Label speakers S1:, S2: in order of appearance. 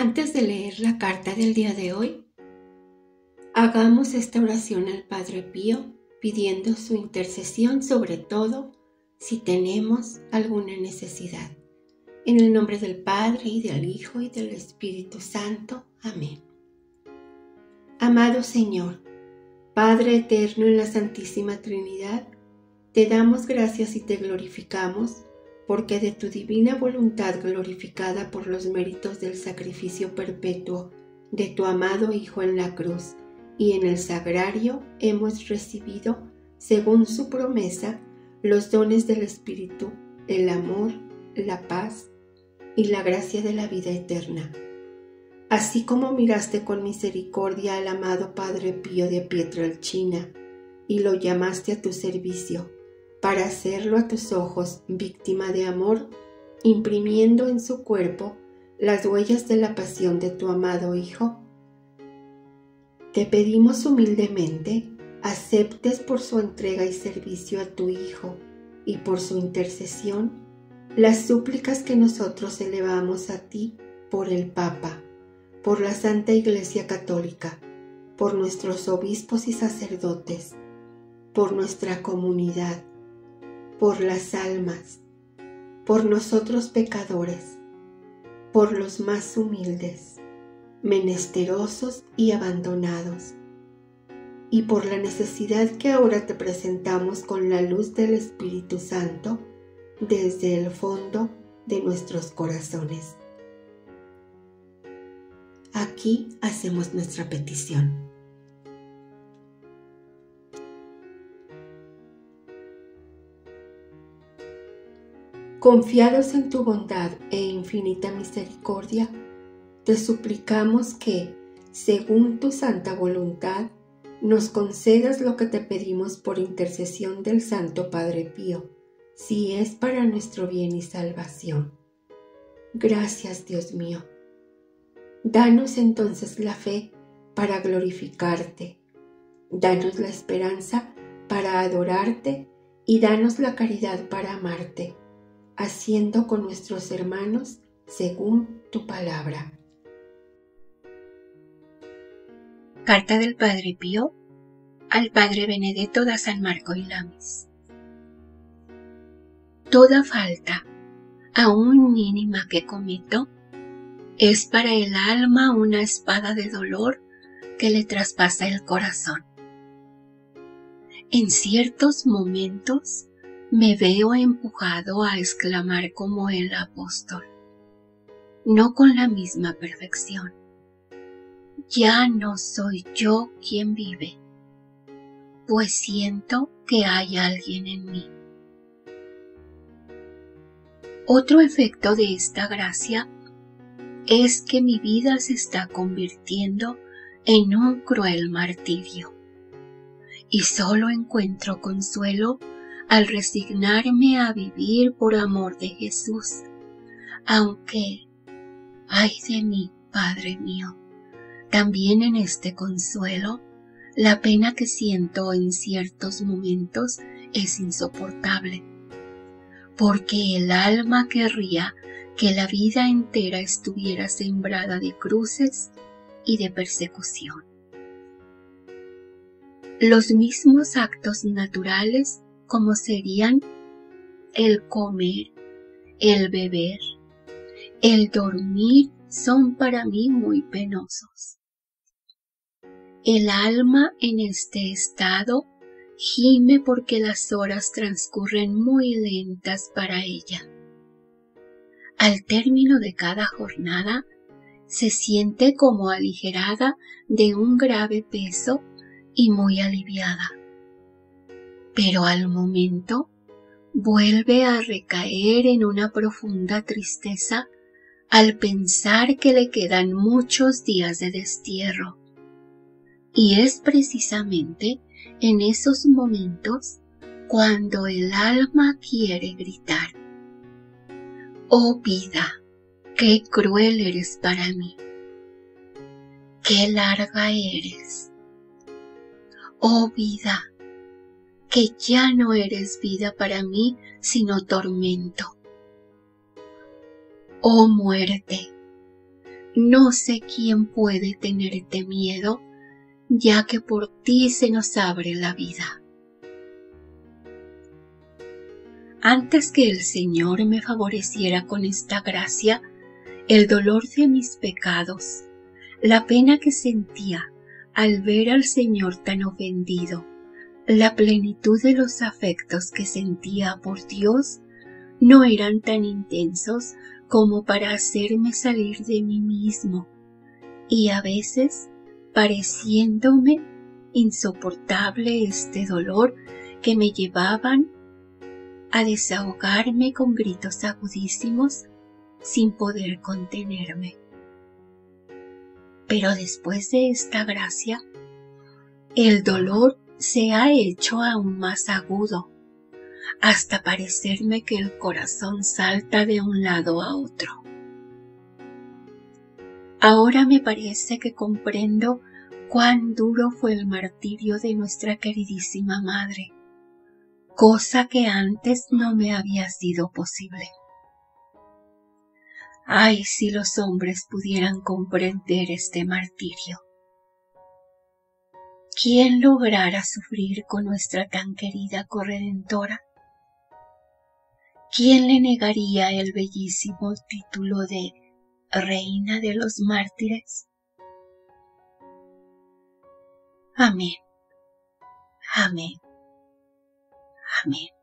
S1: Antes de leer la carta del día de hoy, hagamos esta oración al Padre Pío pidiendo su intercesión, sobre todo si tenemos alguna necesidad. En el nombre del Padre, y del Hijo, y del Espíritu Santo. Amén. Amado Señor, Padre eterno en la Santísima Trinidad, te damos gracias y te glorificamos, porque de tu divina voluntad, glorificada por los méritos del sacrificio perpetuo de tu amado Hijo en la cruz y en el sagrario, hemos recibido, según su promesa, los dones del Espíritu, el amor, la paz y la gracia de la vida eterna. Así como miraste con misericordia al amado Padre Pío de Pietrelcina y lo llamaste a tu servicio, para hacerlo a tus ojos víctima de amor, imprimiendo en su cuerpo las huellas de la pasión de tu amado Hijo, te pedimos humildemente aceptes por su entrega y servicio a tu Hijo y por su intercesión las súplicas que nosotros elevamos a ti por el Papa, por la Santa Iglesia Católica, por nuestros obispos y sacerdotes, por nuestra comunidad, por las almas, por nosotros pecadores, por los más humildes, menesterosos y abandonados, y por la necesidad que ahora te presentamos con la luz del Espíritu Santo desde el fondo de nuestros corazones. Aquí hacemos nuestra petición. Confiados en tu bondad e infinita misericordia, te suplicamos que, según tu santa voluntad, nos concedas lo que te pedimos por intercesión del Santo Padre Pío, si es para nuestro bien y salvación. Gracias, Dios mío. Danos entonces la fe para glorificarte, danos la esperanza para adorarte y danos la caridad para amarte, haciendo con nuestros hermanos según tu palabra.
S2: Carta del Padre Pío al Padre Benedetto da San Marco y Lamis. Toda falta, aún mínima, que cometo, es para el alma una espada de dolor que le traspasa el corazón. En ciertos momentos me veo empujado a exclamar como el apóstol, no con la misma perfección: ya no soy yo quien vive, pues siento que hay alguien en mí. Otro efecto de esta gracia es que mi vida se está convirtiendo en un cruel martirio, y solo encuentro consuelo al resignarme a vivir por amor de Jesús, aunque, ay de mí, Padre mío, también en este consuelo, la pena que siento en ciertos momentos es insoportable, porque el alma querría que la vida entera estuviera sembrada de cruces y de persecución. Los mismos actos naturales, como serían el comer, el beber, el dormir, son para mí muy penosos. El alma en este estado gime porque las horas transcurren muy lentas para ella. Al término de cada jornada se siente como aligerada de un grave peso y muy aliviada, pero al momento vuelve a recaer en una profunda tristeza al pensar que le quedan muchos días de destierro. Y es precisamente en esos momentos cuando el alma quiere gritar: oh vida, qué cruel eres para mí, qué larga eres. Oh vida, que ya no eres vida para mí, sino tormento. Oh muerte, no sé quién puede tenerte miedo, ya que por ti se nos abre la vida. Antes que el Señor me favoreciera con esta gracia, el dolor de mis pecados, la pena que sentía al ver al Señor tan ofendido, la plenitud de los afectos que sentía por Dios, no eran tan intensos como para hacerme salir de mí mismo, y a veces pareciéndome insoportable este dolor que me llevaban a desahogarme con gritos agudísimos sin poder contenerme. Pero después de esta gracia, el dolor se ha hecho aún más agudo, hasta parecerme que el corazón salta de un lado a otro. Ahora me parece que comprendo cuán duro fue el martirio de nuestra queridísima madre, cosa que antes no me había sido posible. Ay, si los hombres pudieran comprender este martirio. ¿Quién lograra sufrir con nuestra tan querida corredentora? ¿Quién le negaría el bellísimo título de Reina de los Mártires? Amén, amén, amén.